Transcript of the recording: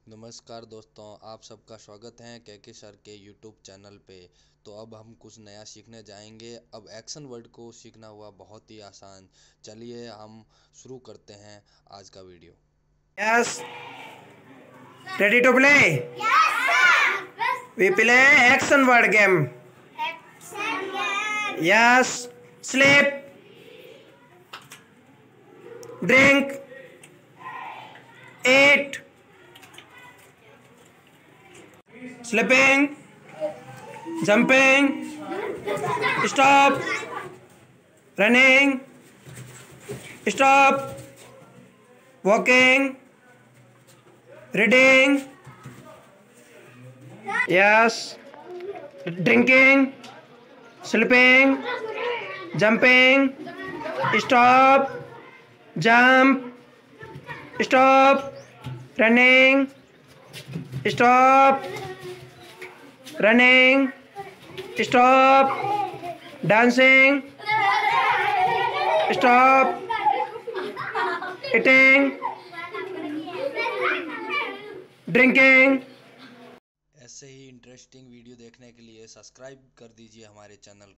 नमस्कार दोस्तों, आप सबका स्वागत है के.के.SIR के यूट्यूब चैनल पे। तो अब हम कुछ नया सीखने जाएंगे। अब एक्शन वर्ड को सीखना हुआ बहुत ही आसान। चलिए हम शुरू करते हैं आज का video. Yes. Ready to play? Yes, sir. We play action word game. Action game. Yes. Sleep. Drink. Eat. Sleeping. Jumping. Stop. Running. Stop. Walking. Reading. Yes. Drinking. Sleeping. Jumping. Stop. Jump. Stop. Running. Stop. Running. Stop. Dancing. Stop. Eating. Drinking. ऐसे ही interesting video देखने के लिए subscribe कर दीजिए हमारे channel